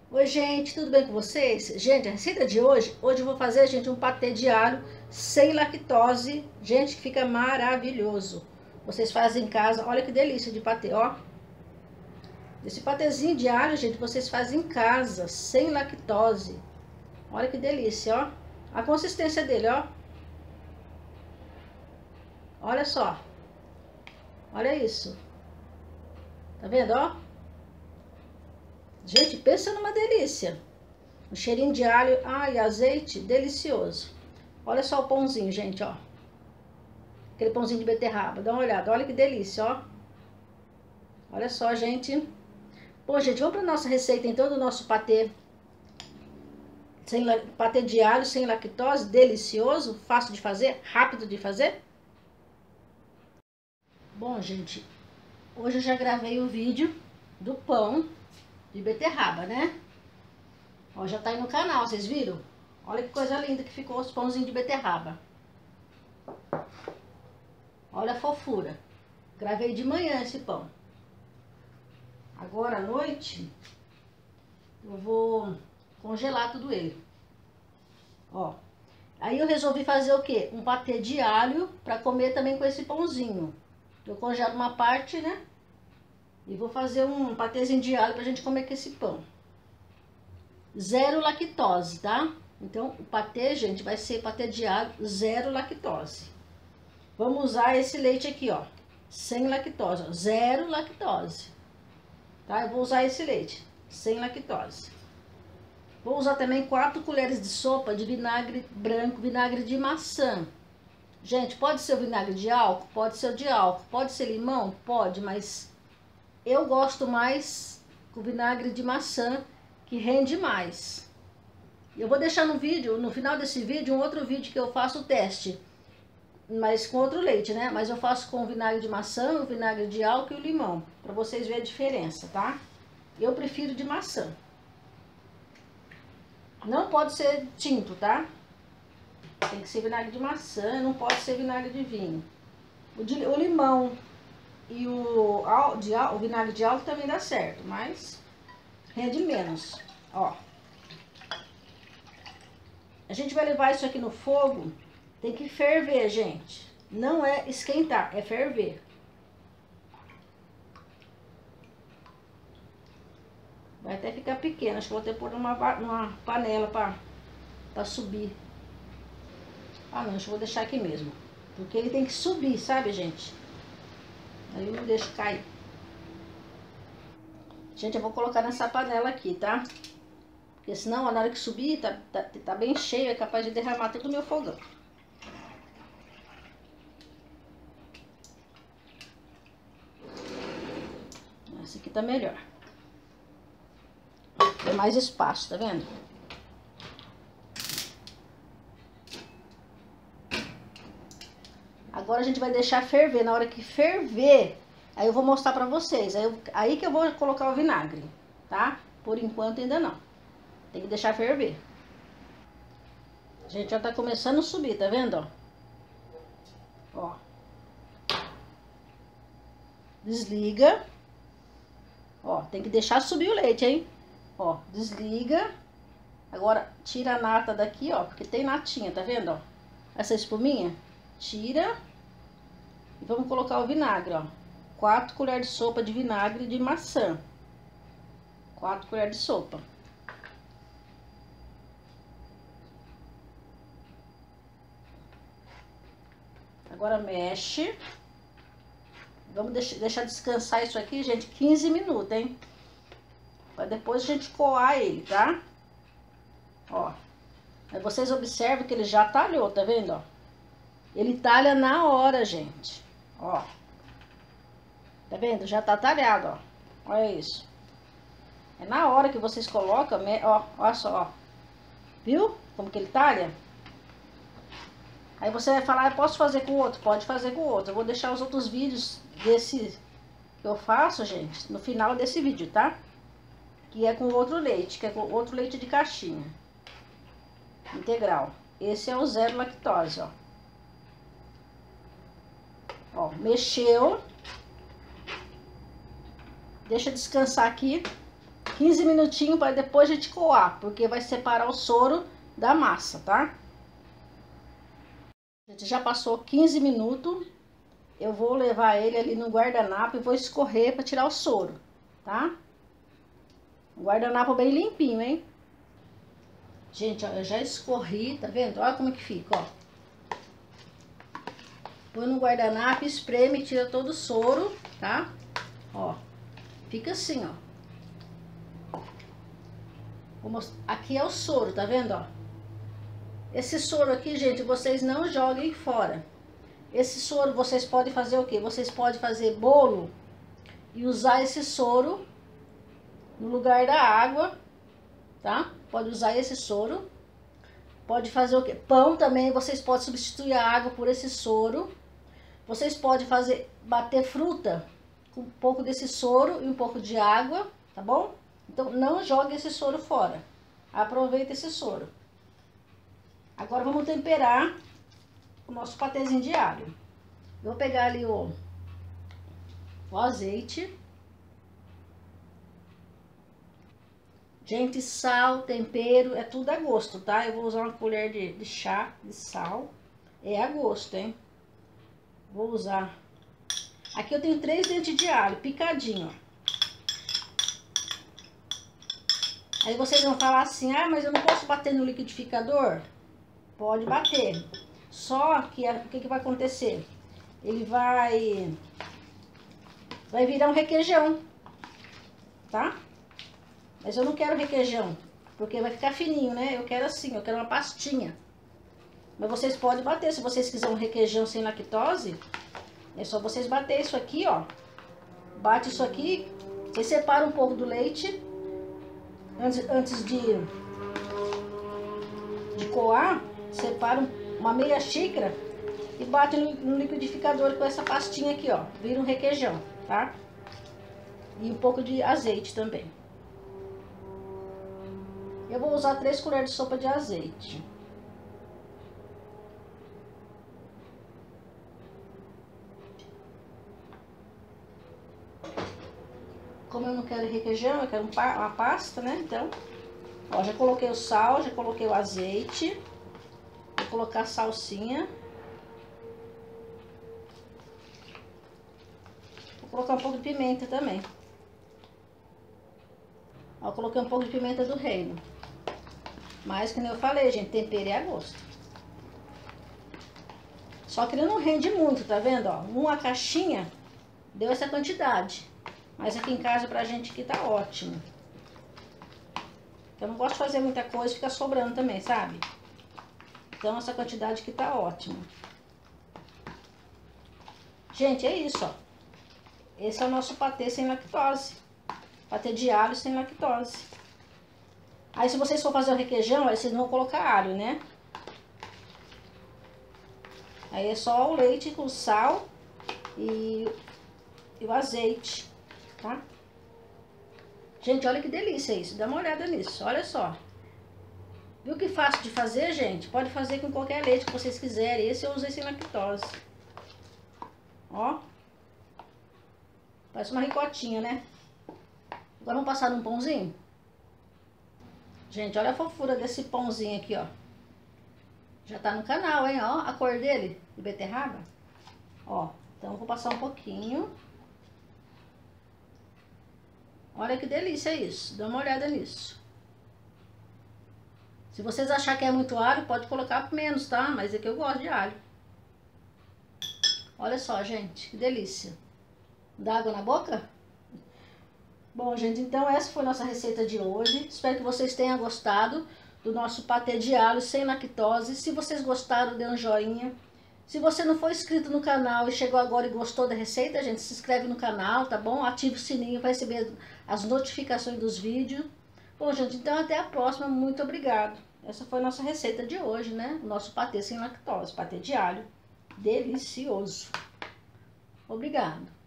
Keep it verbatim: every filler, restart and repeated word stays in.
Oi, gente, tudo bem com vocês? Gente, a receita de hoje, hoje eu vou fazer, gente, um patê de alho sem lactose, gente, que fica maravilhoso. Vocês fazem em casa, olha que delícia de patê, ó. Esse patezinho de alho, gente, vocês fazem em casa, sem lactose. Olha que delícia, ó. A consistência dele, ó. Olha só. Olha isso. Tá vendo, ó? Gente, pensa numa delícia. Um cheirinho de alho, ai, azeite, delicioso. Olha só o pãozinho, gente, ó. Aquele pãozinho de beterraba, dá uma olhada, olha que delícia, ó. Olha só, gente. Bom, gente, vamos para nossa receita, então, do nosso patê. Sem, patê de alho sem lactose, delicioso, fácil de fazer, rápido de fazer. Bom, gente, hoje eu já gravei o vídeo do pão de beterraba, né? Ó, já tá aí no canal, vocês viram? Olha que coisa linda que ficou os pãozinhos de beterraba. Olha a fofura. Gravei de manhã esse pão. Agora à noite, eu vou congelar tudo ele. Ó. Aí eu resolvi fazer o quê? Um patê de alho para comer também com esse pãozinho. Eu congelo uma parte, né? E vou fazer um patezinho de alho pra gente comer com esse pão. Zero lactose, tá? Então, o patê, gente, vai ser patê de alho zero lactose. Vamos usar esse leite aqui, ó. Sem lactose, ó. Zero lactose. Tá? Eu vou usar esse leite, sem lactose. Vou usar também quatro colheres de sopa de vinagre branco, vinagre de maçã. Gente, pode ser o vinagre de álcool? Pode ser o de álcool. Pode ser limão? Pode, mas eu gosto mais com vinagre de maçã, que rende mais. Eu vou deixar no vídeo, no final desse vídeo, um outro vídeo que eu faço o teste, mas com outro leite, né? Mas eu faço com o vinagre de maçã, o vinagre de álcool e o limão, para vocês verem a diferença, tá? Eu prefiro de maçã. Não pode ser tinto, tá? Tem que ser vinagre de maçã, não pode ser vinagre de vinho. O, de, o limão e o, de, o vinagre de álcool também dá certo, mas rende menos, ó. A gente vai levar isso aqui no fogo, tem que ferver, gente. Não é esquentar, é ferver. Vai até ficar pequeno, acho que vou ter que pôr numa, numa panela pra, pra subir. Ah não, acho que vou deixar aqui mesmo. Porque ele tem que subir, sabe, gente? Aí eu não deixo cair. Gente, eu vou colocar nessa panela aqui, tá? Porque senão, na hora que subir, tá, tá, tá bem cheio, é capaz de derramar todo o meu fogão. Essa aqui tá melhor. Tem mais espaço, tá vendo? Agora a gente vai deixar ferver. Na hora que ferver, aí eu vou mostrar pra vocês. Aí, eu, aí que eu vou colocar o vinagre, tá? Por enquanto ainda não. Tem que deixar ferver. A gente já tá começando a subir, tá vendo, ó? Ó. Desliga. Ó, tem que deixar subir o leite, hein? Ó, desliga. Agora, tira a nata daqui, ó, porque tem natinha, tá vendo, ó? Essa espuminha, tira. E vamos colocar o vinagre, ó. quatro colheres de sopa de vinagre de maçã. quatro colheres de sopa. Agora mexe. Vamos deixar descansar isso aqui, gente, quinze minutos, hein? Pra depois a gente coar ele, tá? Ó. Aí vocês observam que ele já talhou, tá vendo, ó? Ele talha na hora, gente. Ó. Tá vendo? Já tá talhado, ó. Olha isso. É na hora que vocês colocam, ó, olha só, ó. Viu como que ele talha? Aí você vai falar, eu posso fazer com o outro? Pode fazer com o outro. Eu vou deixar os outros vídeos desse que eu faço, gente, no final desse vídeo, tá? Que é com outro leite, que é com outro leite de caixinha. Integral. Esse é o zero lactose, ó. Ó, mexeu. Deixa descansar aqui quinze minutinhos para depois a gente coar, porque vai separar o soro da massa, tá? A gente já passou quinze minutos. Eu vou levar ele ali no guardanapo e vou escorrer para tirar o soro, tá? Um guardanapo bem limpinho, hein? Gente, ó, eu já escorri, tá vendo? Olha como é que fica, ó. Põe no guardanapo, espreme, tira todo o soro, tá? Ó, fica assim, ó. Vou mostrar. Aqui é o soro, tá vendo, ó? Esse soro aqui, gente, vocês não joguem fora. Esse soro, vocês podem fazer o quê? Vocês podem fazer bolo e usar esse soro no lugar da água, tá? Pode usar esse soro. Pode fazer o quê? Pão também, vocês podem substituir a água por esse soro. Vocês podem fazer, bater fruta com um pouco desse soro e um pouco de água, tá bom? Então, não jogue esse soro fora. Aproveita esse soro. Agora, vamos temperar o nosso patezinho de alho. Vou pegar ali o, o azeite. Gente, sal, tempero, é tudo a gosto, tá? Eu vou usar uma colher de, de chá de sal. É a gosto, hein? Vou usar. Aqui eu tenho três dentes de alho, picadinho, ó. Aí vocês vão falar assim, ah, mas eu não posso bater no liquidificador? Pode bater. Só que o que, que vai acontecer? Ele vai... Vai virar um requeijão, tá? Mas eu não quero requeijão, porque vai ficar fininho, né? Eu quero assim, eu quero uma pastinha. Mas vocês podem bater, se vocês quiserem um requeijão sem lactose, é só vocês bater isso aqui, ó. Bate isso aqui, vocês separam um pouco do leite, antes, antes de, de coar, separam uma meia xícara e bate no, no liquidificador com essa pastinha aqui, ó. Vira um requeijão, tá? E um pouco de azeite também. Eu vou usar três colheres de sopa de azeite. Como eu não quero requeijão, eu quero uma pasta, né? Então, ó, já coloquei o sal, já coloquei o azeite. Vou colocar a salsinha. Vou colocar um pouco de pimenta também. Ó, coloquei um pouco de pimenta do reino. Mas, como eu falei, gente, tempero é a gosto. Só que ele não rende muito, tá vendo? Ó, uma caixinha deu essa quantidade. Mas aqui em casa pra gente aqui tá ótimo. Eu não gosto de fazer muita coisa, fica sobrando também, sabe? Então essa quantidade aqui tá ótima. Gente, é isso, ó. Esse é o nosso patê sem lactose. Patê de alho sem lactose. Aí se vocês for fazer o requeijão, aí vocês não vão colocar alho, né? Aí é só o leite com sal e, e o azeite, tá? Gente, olha que delícia isso. Dá uma olhada nisso, olha só. Viu que fácil de fazer, gente? Pode fazer com qualquer leite que vocês quiserem. Esse eu usei sem lactose. Ó. Parece uma ricotinha, né? Agora vamos passar num pãozinho. Gente, olha a fofura desse pãozinho aqui, ó. Já tá no canal, hein? Ó, a cor dele, de beterraba. Ó, então eu vou passar um pouquinho. Olha que delícia isso. Dá uma olhada nisso. Se vocês acharem que é muito alho, pode colocar menos, tá? Mas é que eu gosto de alho. Olha só, gente, que delícia. Dá água na boca? Bom, gente, então essa foi a nossa receita de hoje. Espero que vocês tenham gostado do nosso patê de alho sem lactose. Se vocês gostaram, dê um joinha. Se você não for inscrito no canal e chegou agora e gostou da receita, gente, se inscreve no canal, tá bom? Ative o sininho para receber as notificações dos vídeos. Bom, gente, então até a próxima. Muito obrigado. Essa foi a nossa receita de hoje, né? O nosso patê sem lactose, patê de alho. Delicioso. Obrigado.